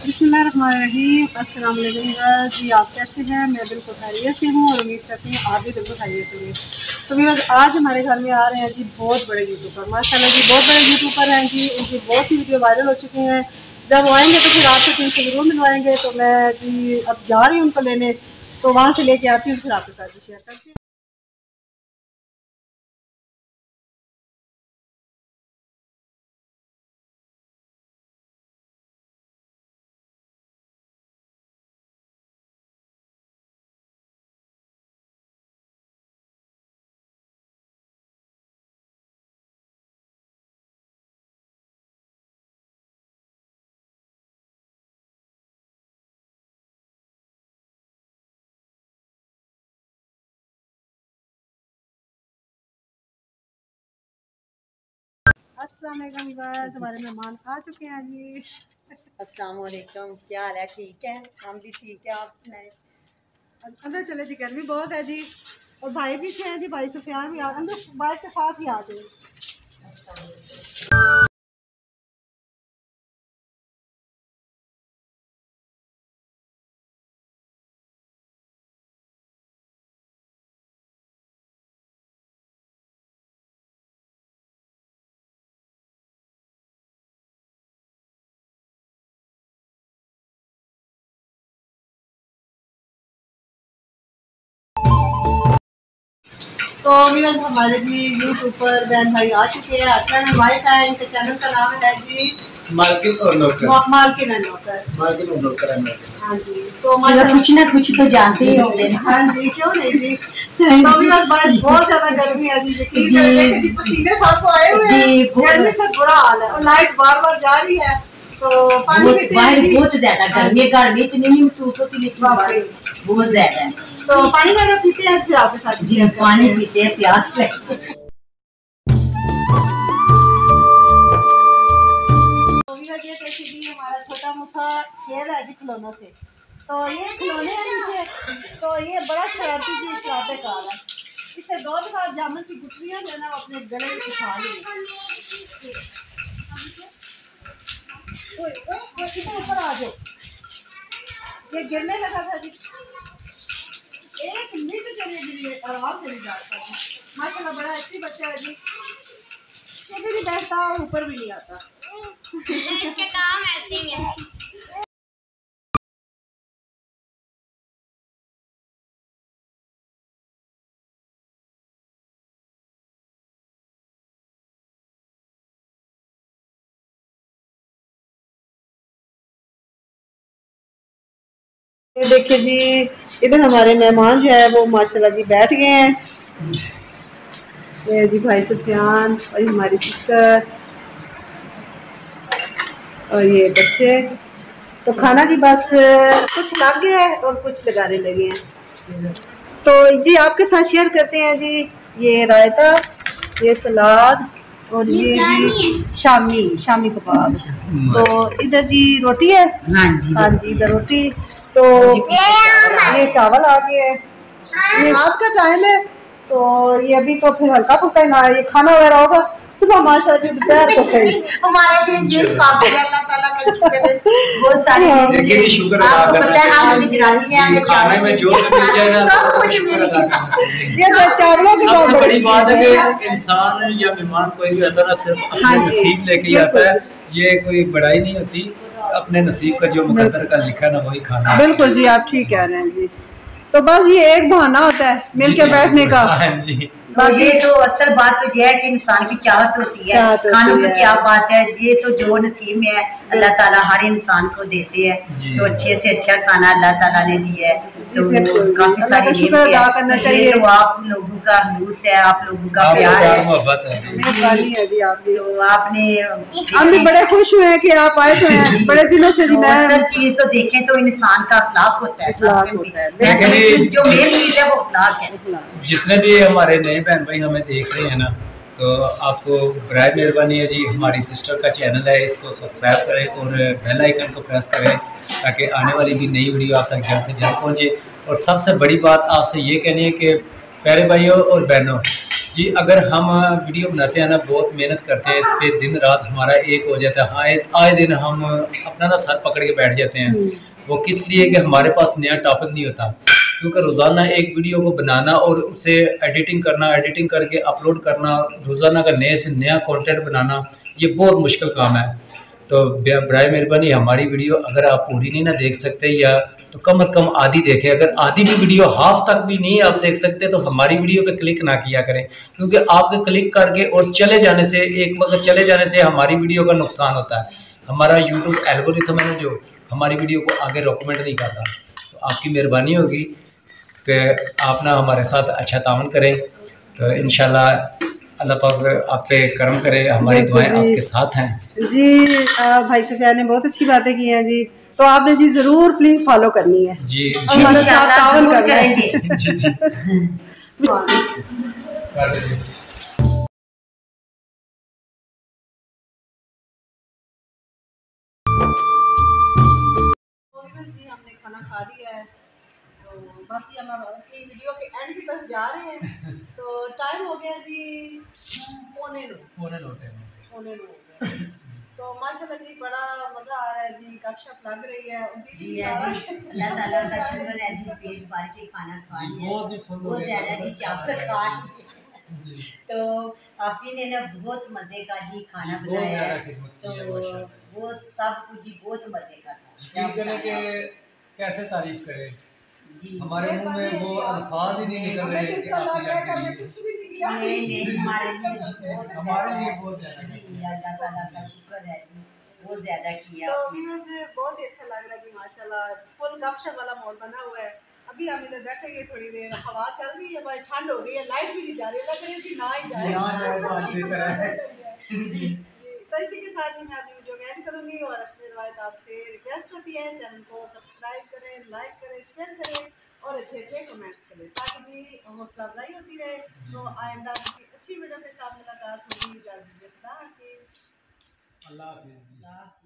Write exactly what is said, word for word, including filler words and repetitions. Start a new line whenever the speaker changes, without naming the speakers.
बिस्मिल्लाहिर्रहमानिर्रहीम। अस्सलाम वालेकुम जी, आप कैसे हैं? मैं बिल्कुल खैरियत से हूँ और उम्मीद करती हूँ आप भी बिल्कुल खैरियत से होंगे। तो भी आज हमारे घर में आ रहे हैं जी बहुत बड़े यूट्यूबर, माशाल्लाह जी बहुत बड़े यूट्यूबर हैं जी। उनकी बहुत सी वीडियो वायरल हो चुकी हैं। जब वो आएंगे तो फिर आपसे उनसे ज़रूर मिलवाएंगे। तो मैं जी अब जा रही हूँ उनको लेने, तो वहाँ से लेके आती हूँ, फिर आपके साथ शेयर करती हूँ। अस्सलाम वालेकुम व्यूअर्स, हमारे मेहमान आ चुके हैं जी।
अस्सलाम वालेकुम, क्या हाल है? ठीक है, हम भी ठीक है, आप सुनाए?
अंदर चले जी, गर्मी बहुत है जी। और भाई पीछे हैं जी, भाई सुफियान भी आ अंदर बाइक के साथ ही आ गए। तो व्यूअर्स हमारे भी यूट्यूब पर बहन भाई आ चुके हैं। असलन हमारे का है, इनके चैनल का नाम है जी
मालकिन और नौकर।
मालकिन एंड नौकर।
मालकिन और नौकर है।
हाँ जी, तो माशाल्लाह कुछ ना कुछ तो जानते ही होंगे। हाँ जी, क्यों नहीं जी। तो व्यूअर्स बाहर बहुत ज्यादा गर्मी है जी, यकीन करें कि पसीने सबको आए हुए हैं, गर्मी से बुरा हाल है और लाइट बार बार जा रही है। तो पानी पीते हैं, बहुत ज्यादा गर्मी, गर्मी इतनी नहीं होती लेकिन बहुत ज्यादा है। तो पानी वगैरह पीते हैं, फिर आपके साथ जी पानी पीते हैं, प्यास लगती है। हमारा छोटा मुसा खेल है जी खिलौनों से। तो ये खिलौने हैं नीचे, तो ये बड़ा शरारती जी शरारते कार है। इसे दो दफा जामुन की गुठलियां जो है ना अपने गले में फंसा ली। ऊपर आ जाओ, ये गिरने लगा था जी। एक मिनट के लिए आराम से नहीं जाता जी। माशाल्लाह बड़ा अच्छी बच्चा है जी, कभी नहीं बैठता और ऊपर भी नहीं आता।
इसके काम ऐसे ही है।
ये देखिए जी, इधर हमारे मेहमान जो है वो माशाल्लाह जी बैठ गए हैं। ये जी भाई सुफियान और हमारी सिस्टर और ये बच्चे। तो खाना जी बस कुछ लग गया है और कुछ लगाने लगे हैं। तो जी आपके साथ शेयर करते हैं जी, ये रायता, ये सलाद और ये जी शामी शामी कबाब। तो इधर जी रोटी है। हाँ जी, हाँ जी इधर रोटी। तो ये चावल आ गए हैं, ये रात का टाइम है तो ये अभी तो फिर हल्का फुल्का ना ये खाना वगैरह होगा सुबह माशाल्लाह जी दोपहर को सही।
हमारे लिए ये काफी है, अल्लाह ताला का शुक्र है, बहुत सारी
लेकिन ये शुक्र अदा करना है,
हम गुजराती हैं, हमें
खाने में जो मिल जाए ना
सब कुछ मिल जाए।
ये तो चावलों की
सबसे बड़ी बात है कि इंसान या मेहमान कोई भी आता है ना सिर्फ अपने नसीब लेके ही आता है। ये कोई बड़ाई नहीं होती, अपने नसीब का जो मुकद्दर का लिखा ना वही खाना।
बिल्कुल जी, आप ठीक कह रहे हैं जी। तो बस ये एक बहाना होता है मिलके बैठने का।
तो ये तो असल बात तो ये है कि इंसान की चाहत होती है, खानों में क्या बात है, ये तो जो नसीब में है अल्लाह ताला हर इंसान को देते हैं। तो अच्छे से अच्छा खाना अल्लाह ताला ने दिया है, तो काफी सारी नेमतें हैं। ये तो आप लोगों का खलूस है, आप लोगों का प्यार है, तो आपने
हम भी बड़े खुश हुए हैं कि आप आए तो हैं बड़े दिनों से।
असल चीज तो देखें तो इंसान का अखलाक होता है, जो मेन चीज है वो अखलाक है।
जितने भी हमारे नए बहन भाई हमें देख रहे हैं ना, तो आपको बराए मेहरबानी है जी, हमारी सिस्टर का चैनल है, इसको सब्सक्राइब करें और बेल आइकन को प्रेस करें ताकि आने वाली भी नई वीडियो आप तक जल्द से जल्द पहुंचे। और सबसे बड़ी बात आपसे ये कहनी है कि प्यारे भाइयों और बहनों, जी अगर हम वीडियो बनाते हैं ना, बहुत मेहनत करते हैं इस पर, दिन रात हमारा एक हो जाता है। हाँ, आए दिन हम अपना ना सर पकड़ के बैठ जाते हैं। वो किस लिए कि हमारे पास नया टॉपिक नहीं होता, क्योंकि रोज़ाना एक वीडियो को बनाना और उसे एडिटिंग करना, एडिटिंग करके अपलोड करना, रोज़ाना का नए से नया कंटेंट बनाना, ये बहुत मुश्किल काम है। तो बराए मेहरबानी हमारी वीडियो अगर आप पूरी नहीं ना देख सकते, या तो कम से कम आधी देखें। अगर आधी भी वीडियो हाफ तक भी नहीं आप देख सकते तो हमारी वीडियो पे क्लिक ना किया करें, क्योंकि आपके क्लिक करके और चले जाने से, एक वक्त चले जाने से हमारी वीडियो का नुकसान होता है। हमारा यूट्यूब एल्गोरिथम है ना, जो हमारी वीडियो को आगे रिकमेंड नहीं करता। तो आपकी मेहरबानी होगी कि आप ना हमारे साथ अच्छा तावन करें। तो इंशाल्लाह अल्लाह पाक आप पे करम करे, हमारी दुआएं आपके साथ हैं
जी। भाई सुफियान ने बहुत अच्छी बातें की हैं जी, तो आपने जी जरूर प्लीज फॉलो करनी है
जी,
हमारे साथ तावन करेंगे
जी जी
जी हमने खाना खा लिया है, तो बस ये हम अपनी वीडियो के एंड की तरफ जा रहे हैं। तो टाइम हो गया जी पौने नौ
पौने नौ
पौने नौ हो गया। तो माशाल्लाह जी बड़ा मज़ा आ रहा है जी, गपशप लग रही है
जी है जी। अल्लाह ताला का शुक्र है जी, पेट भर के खाना खा लिया, बहुत ज़्यादा जी चावल खा जी। तो आपी ने ना बहुत मज़े का जी खाना बनाया है, तो वो सब कुछ जी बहुत मज़े का था।
के कैसे तारीफ करें जी, हमारे मुंह में वो अल्फाज ही नहीं निकल रहे कि आपने
कुछ भी नहीं किया।
नहीं नहीं हमारे लिए
हमारे लिए बहुत ज़्यादा
जी, अल्लाह ताला का शुक्र है जी, बहुत ज़्यादा किया।
तो व्यूअर्स बहुत ही अच्छा लग रहा है जी, माशाल्लाह फुल गपशप वाला माहौल बना हुआ है। अभी हम इधर बैठेंगे थोड़ी देर, हवा चल रही है, बड़ी ठंड हो गई है, लाइट भी नहीं जा रही, लग रही है कि ना ही जाए तो इसी के साथ ही मैं अपनी वीडियो को एंड करूँगी। और रस्म रिवायत आपसे रिक्वेस्ट होती है चैनल को सब्सक्राइब करें, लाइक करें, शेयर करें और अच्छे अच्छे कमेंट्स करें, ताकि जी हौसला अफजाई होती रहे। तो आइंदा किसी अच्छी वीडियो के साथ मुलाकात होगी। इजाज़त दीजिए, अल्लाह हाफिज़।
अल्लाह हाफिज़।